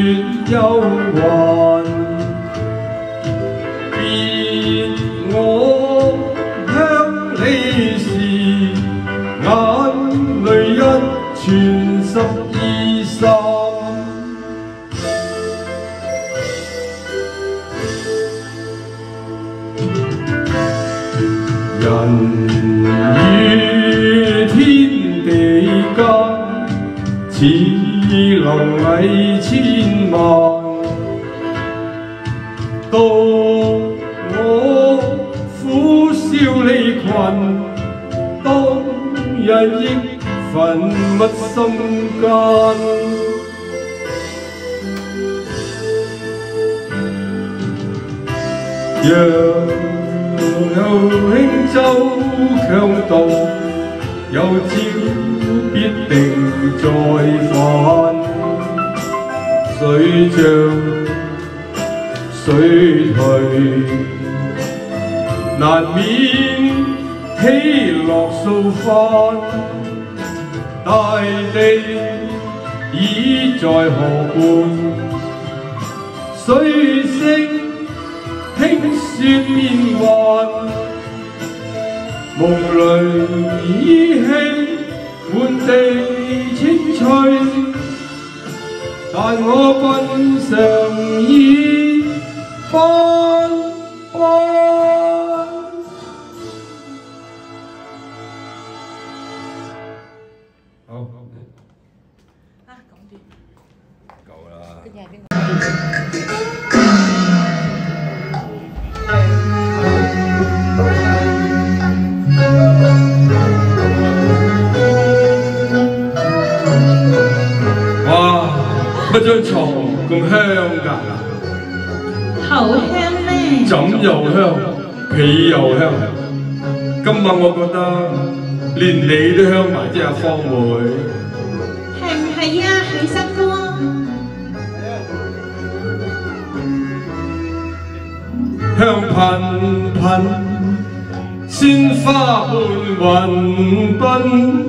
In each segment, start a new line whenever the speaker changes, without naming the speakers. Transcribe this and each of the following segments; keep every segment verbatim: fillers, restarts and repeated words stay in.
憂患，別我鄉里事，眼淚一傳十二三。人與天地間，似螻蟻千萬。到我苦笑離群，當日亦焚密心間。讓輕舟強渡，有朝必定再返。水漲水退，難免起落數番。大地已在河畔，水聲輕雪面幻，夢裏依稀滿地青翠，但我品嘗已斑斑。好啊，講啲夠啦。跟住係邊個？乜張床咁香㗎？
好香咩？
枕又香，被又香。今晚我覺得連你都香埋啫，阿方妹。
係唔係啊，許生哥？
香噴噴，鮮花伴雲奔，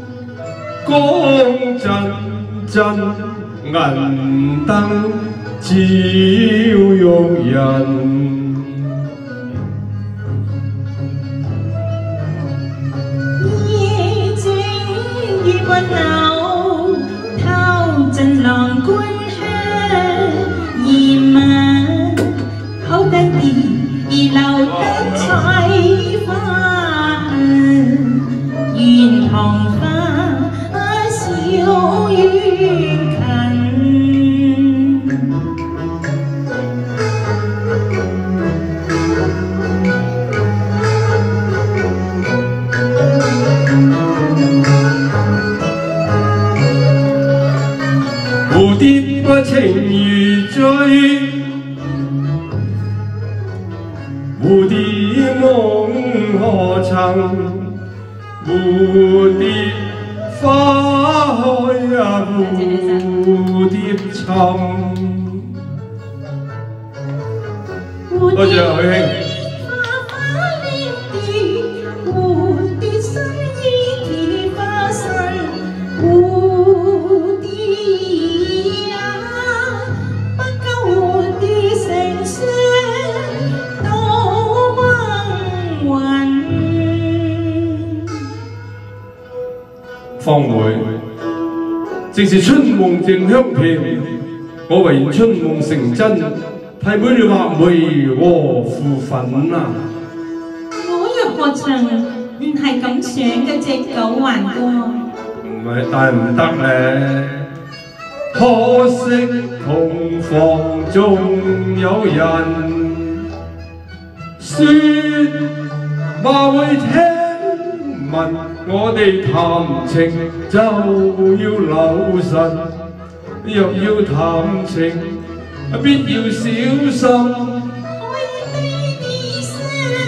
光陣陣。銀燈照玉人，
夜靜月溫柔，透進郎官香。夜晚好得意，而留得彩花香，願紅花笑於蝴蝶不情如醉，蝴蝶夢何曾？蝴蝶花開啊，蝴蝶沉。多謝許兄。方妹，正是春夢正香飄，我唯願春夢成真，替妹你畫梅和腐粉啊！ 我又何曾唔係咁想嘅隻狗還過？
唔係，但係唔得咧。可惜同房仲有人説話會聽。問我哋談情就要留神，若要談情，必要小心。可以對你相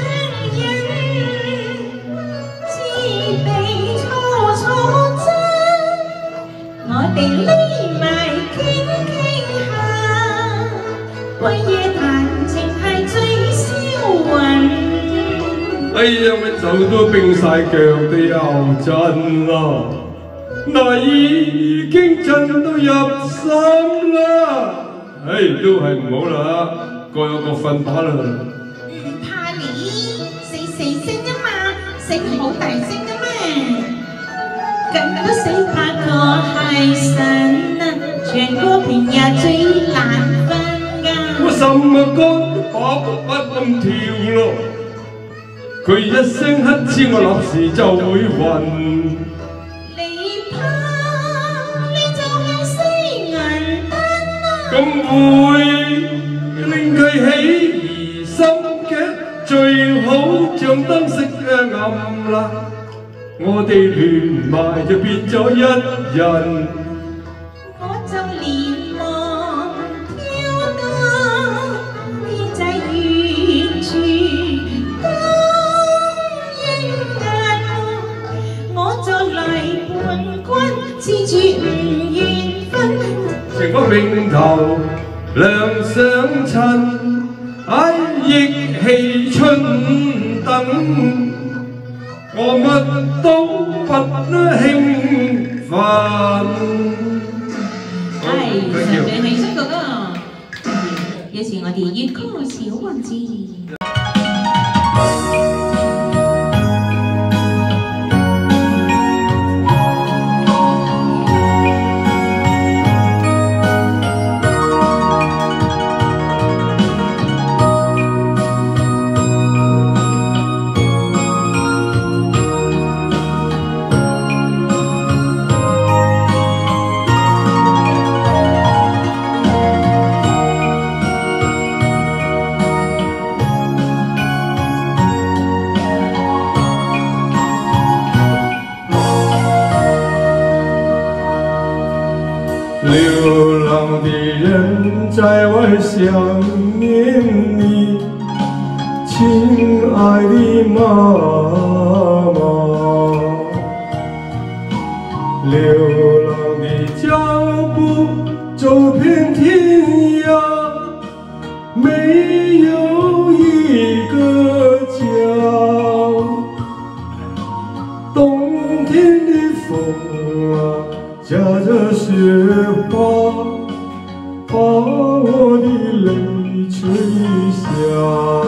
認，知地錯錯真，我哋匿埋傾傾下，半夜談情係最銷魂。哎呀，我手都冰晒，腳都又震啦，嗱已經震到入心啦。
唉，都係唔好啦，各有各瞓吧啦。
唔怕你，細細聲啊嘛，聲好大聲啊嘛。咁都死怕個係神啊，全個平日最難瞓㗎。
我心啊肝把不咁跳咯，佢一聲乞嗤，我立時就會暈。
你怕你就係西銀燈啊！
咁會令佢起疑心嘅，最好像燈飾嘅暗啦。我哋聯埋就變咗一人。
我就連望跳到你在遠處都應眼，我就嚟伴君黐住唔願分。
情不並頭兩相襯，唉憶氣春燈。我乜都不興奮。
係上對美聲哥哥，有時我哋粵曲小王子。
流浪的人在外想念你，亲爱的妈妈。流浪的脚步走遍天涯，没有一个家。冬天的风啊，夹着雪花，把我的泪吹下。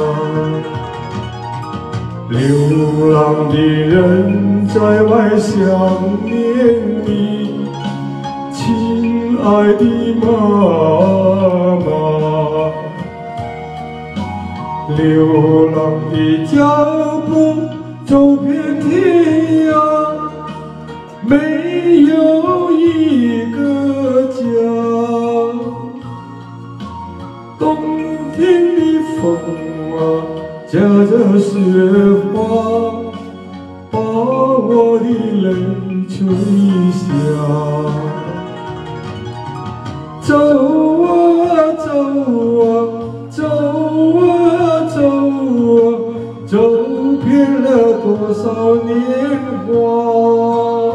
流浪的人在外想念你，亲爱的妈妈。流浪的脚步走遍天涯，没有一个家。冬天的风啊，夹着雪花，把我的泪吹下。走啊走啊走啊走啊，走遍了多少年华。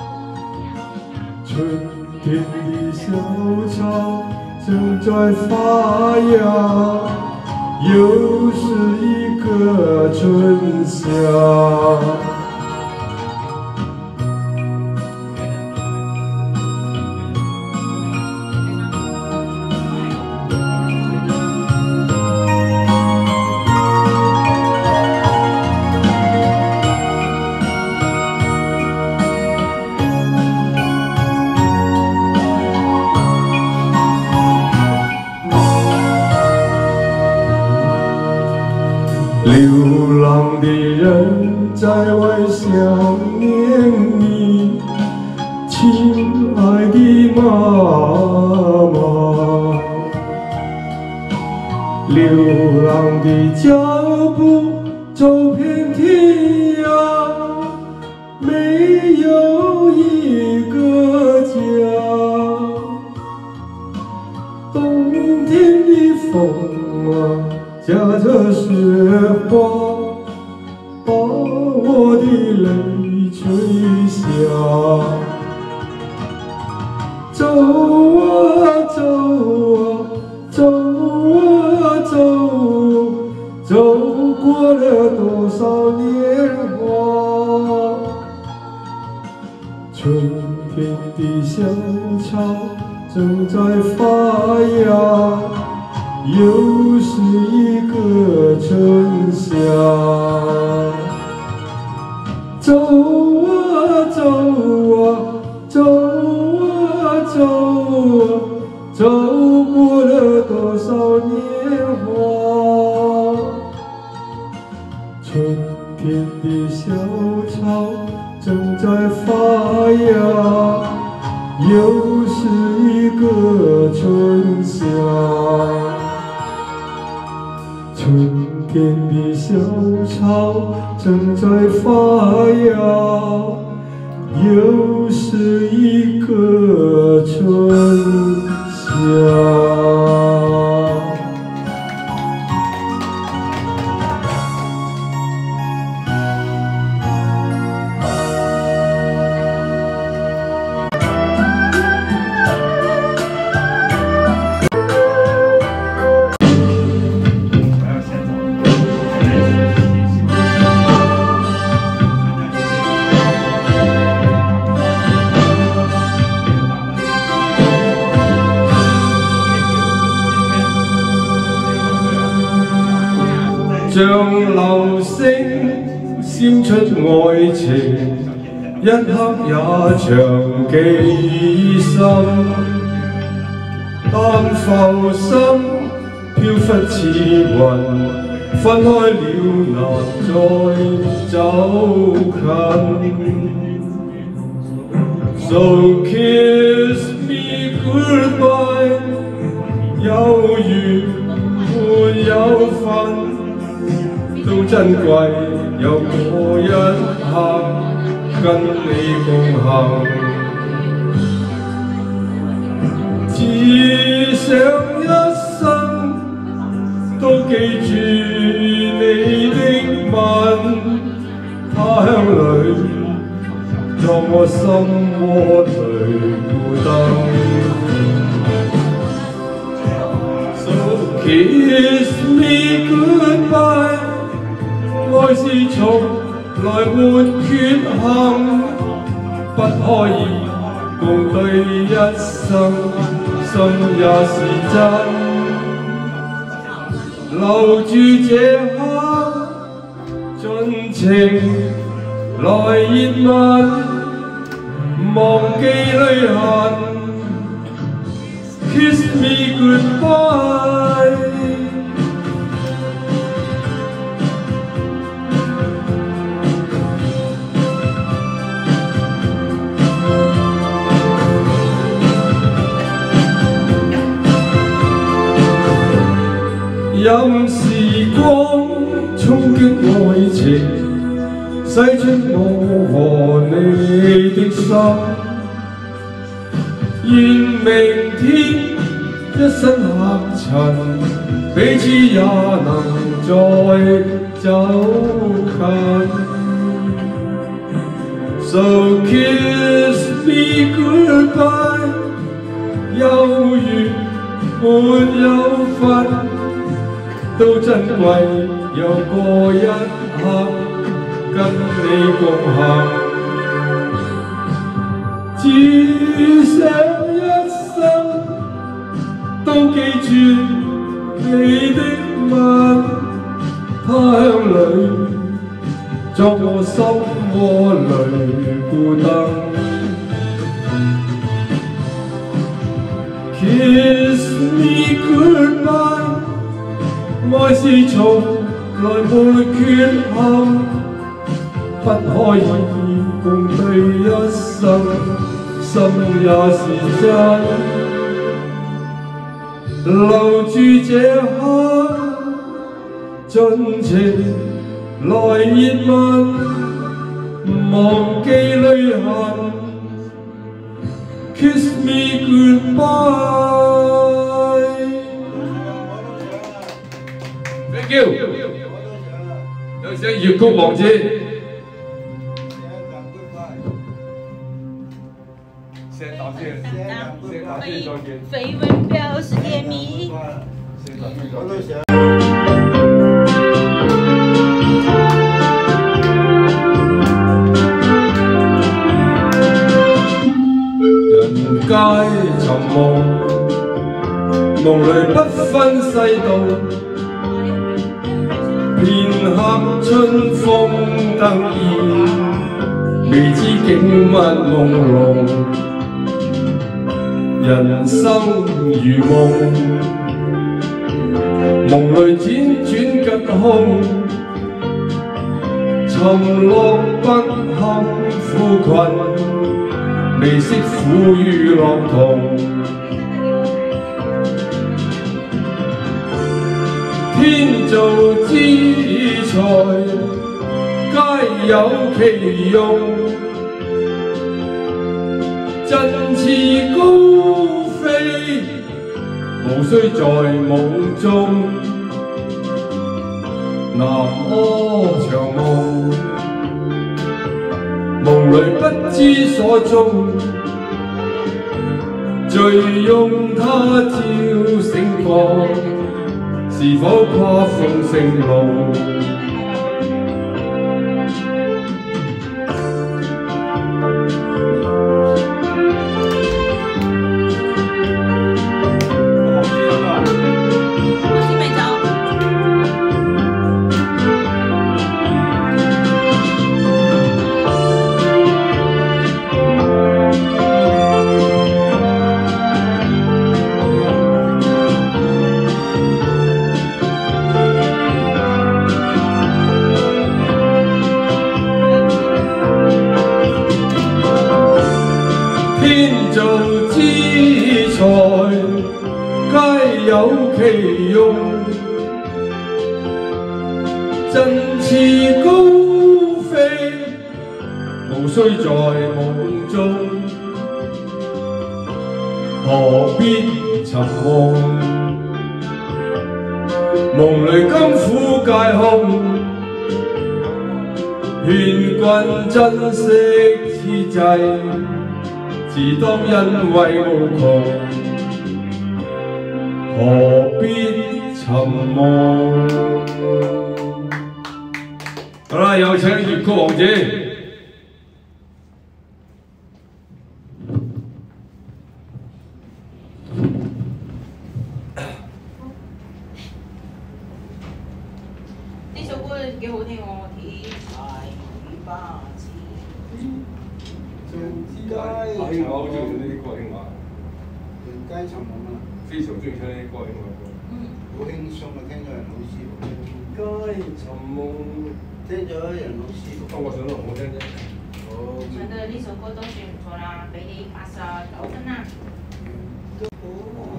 春天的小草正在发芽，又是一个春夏。流浪的人在外想念你，亲爱的妈妈。流浪的脚步走遍天涯，没有一个家。冬天的风啊，夹着雪花，把我的泪吹下。走啊走啊走啊走，走过了多少年华。春天的小草正在发芽，
又是一个春夏。走啊走啊走啊走啊，走过了多少年华。春天的小草正在发芽，又是一个春夏。春天的小草正在发芽，又是一个春夏。像流星閃出愛情，一刻也長記心。但浮心飄忽似雲，分開了難再走近。So kiss me goodbye， 有緣沒有份。都珍貴，有過一刻跟你共行，只想一生都記住你的吻，他鄉裏在我心窩裏孤燈。So kiss me goodbye。愛是從來沒缺陷，不可以共對一生，心也是真。留住這刻，盡情來熱吻，忘記淚痕。Kiss me goodbye。任時光衝擊愛情，洗出我和你的心。願明天一身黑塵，彼此也能再走近。So kiss me goodbye， 有緣沒有份。都珍貴，有過一刻跟你共行，只想一生都記住你的吻，他鄉裏作我心窩裏孤燈。Kiss me goodbye。愛是從來沒缺陷，不可以共對一生，心也是真。留住這刻，盡情來熱吻，忘記淚痕。Kiss me goodbye。Thank you， 有請粵曲王子。先道歉，先道歉，再見。绯聞表示憐憫。人皆尋夢。
夢裏不分世道，片刻春風得意，未知景物朦朧，人生如夢，夢裏輾轉吉空，沉落不堪苦困，未識苦與樂同。天造之材，皆有其用。振翅高飛，無需在夢中。南柯長夢，夢裏不知所蹤。醉擁他朝醒覺。是否跨鳳盛路？天造之材，皆有其用。振翅高飛，無需在夢中。何必尋夢？夢裏甘苦皆空。勸君珍惜此際。自當因為無窮，何必尋夢？好啦，有請粵曲王子。
呢首歌幾好聽喎，鐵柴與巴士。
街，我好中意唱呢啲國慶話。
人街尋夢啊！
非常中意唱呢啲國慶話歌。
嗯。
好輕鬆啊！聽咗人好舒服。
街尋夢。
聽咗人好舒服。
當我唱得唔好聽啫。
好。
唱得呢首歌都算唔錯啦，俾你八十九分啦。
都好。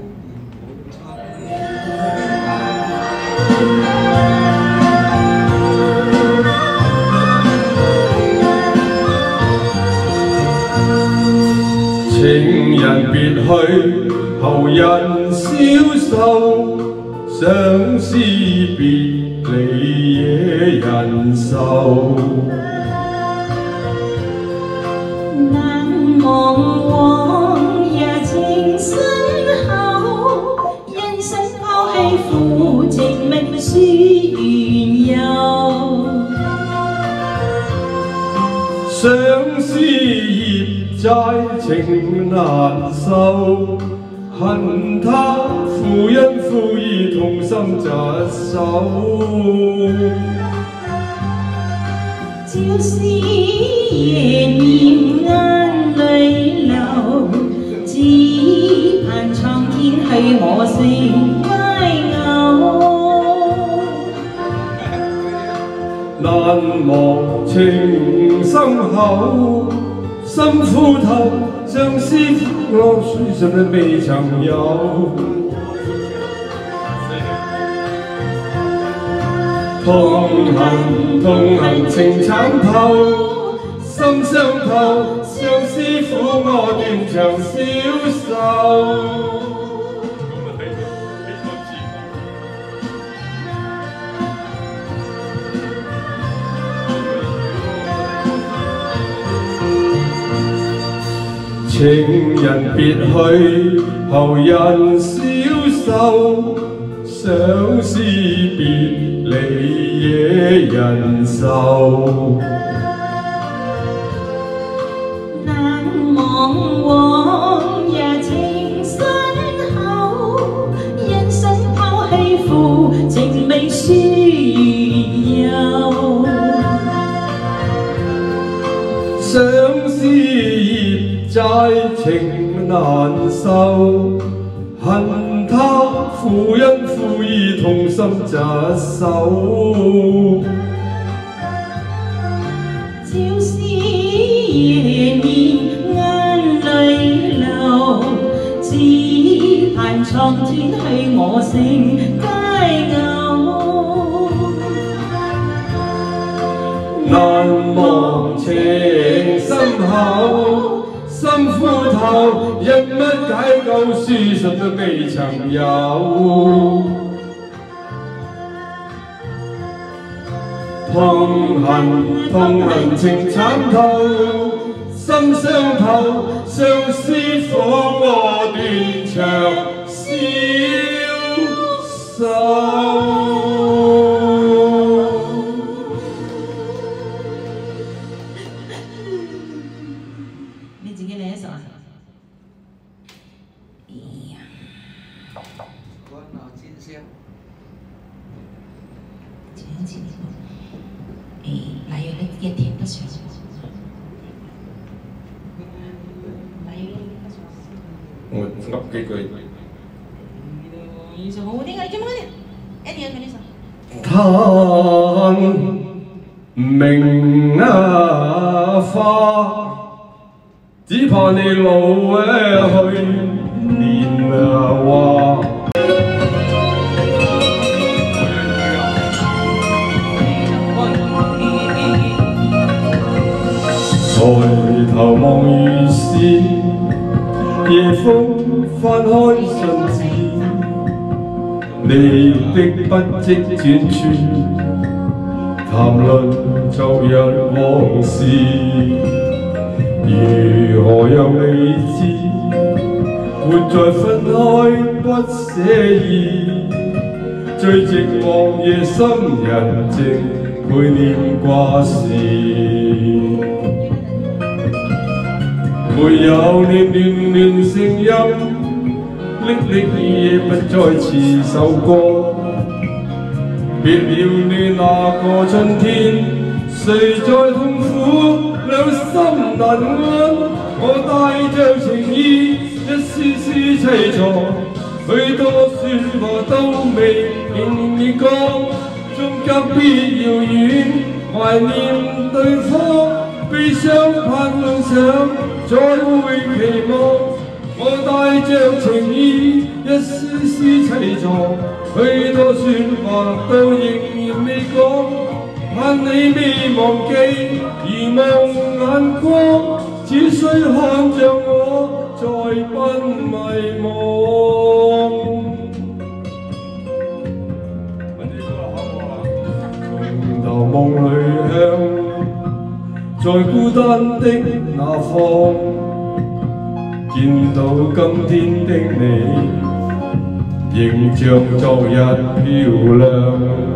情人別去，後人消瘦，相思別離惹人愁。
難忘往日情深厚，人生拋棄負寂覓書緣遊。
相思業債情難受，恨他負恩負義痛心疾首。
朝思夜念眼淚流，只盼蒼天許我成歸偶。
難忘情深厚，心枯透，相思苦樂水上的未曾有。同行同行情慘透，心傷透，相思苦我斷腸消受。情人別去，後人消瘦，相思別離惹人愁。
難忘往日情深厚，
情難受，恨他負恩負義同心疾守。
朝思夜眠眼淚流，只盼蒼天許我成佳偶。
難忘情深厚，心枯透，因乜解救書信都未曾有。痛恨痛恨情慘透，心傷透，相思火我斷腸消瘦。
你自己嚟一首啊！哎呀，
关脑筋先。
前几年，哎，来有那一天不行。
我噏幾句。
呢首好聽啊！你做乜嘅？一定要唱呢首。
嘆明啊花，只怕你老去年啊話。抬頭望雨絲，夜風翻開信紙，你的筆跡轉處，談論昨日往事，如何讓你知，活在分開不捨意，最寂寞夜深人靜陪念掛時。沒有你暖暖聲音，歷歷夜不再似首歌。別了你那個春天，誰在痛苦兩心難安？我帶着情意，一絲絲凄楚，許多説話都未言已講，終急必遙遠，懷念對方。悲傷盼幻想，再會期望。我帶着情意，一絲絲凄楚，許多説話都仍然未講。盼你未忘記，如夢眼光，只需看着我，再不迷惘。從頭夢裏向。在孤單的那方，見到今天的你，仍像昨日漂亮。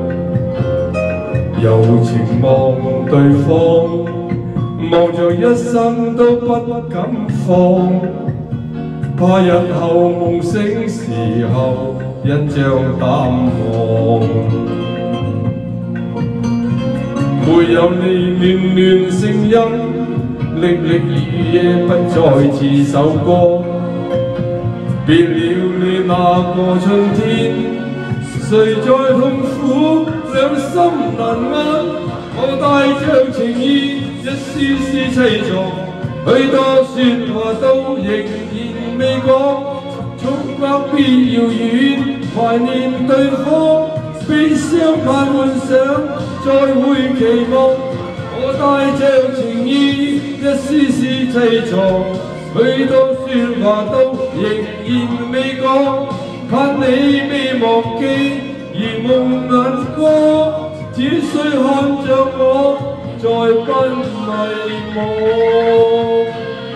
柔情望對方，望着一生都不敢放，怕日後夢醒時候，印象淡忘。沒有你暖暖聲音，歷歷雨夜不再似首歌。別了你那個春天，誰在痛苦兩心難安？我帶着情意，一絲絲凄楚，許多説話都仍然未講，衝不必遙遠，懷念對方。悲傷盼幻想，再會期望。我帶着情意，一絲絲凄楚，許多説話都仍然未講。盼你未忘記，如夢眼光，只需看着我，再不迷惘。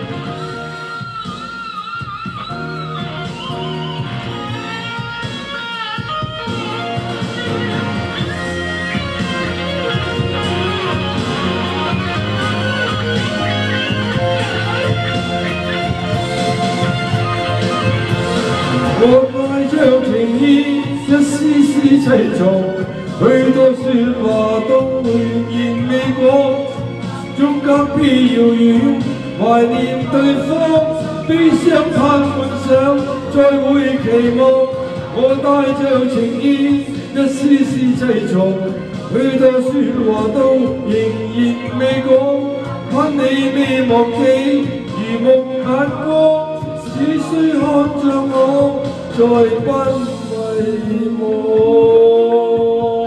我帶着情意，一絲絲凄楚，許多説話都仍然未講，終急必遙遠，
懷念對方，悲傷盼幻想，再會期望。我帶着情意，一絲絲製造，許多説話都仍然未講，盼你未忘記，如夢眼光，只需看着我，再不遺忘。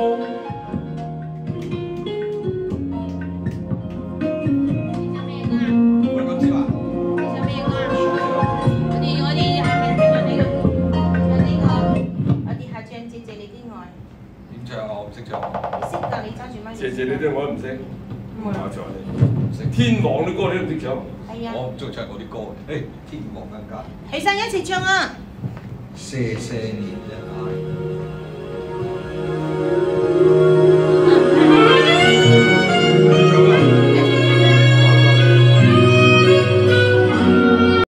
謝謝你啲我都唔識，搞錯你。食天王啲歌你都唔識唱。
係啊。我唔中意唱嗰啲歌，誒天王更加。
起身一齊唱啊！
謝謝你的愛。